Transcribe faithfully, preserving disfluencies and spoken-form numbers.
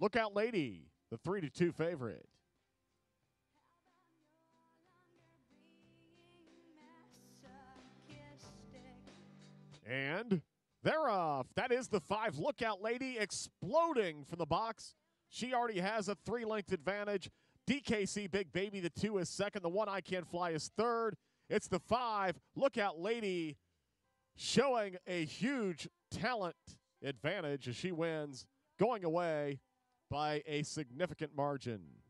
Lookout Lady, the three to two favorite. And they're off. That is the five. Lookout Lady exploding from the box. She already has a three-length advantage. D K C Big Baby, the two is second. The one I Can't Fly is third. It's the five. Lookout Lady showing a huge talent advantage as she wins, going away by a significant margin.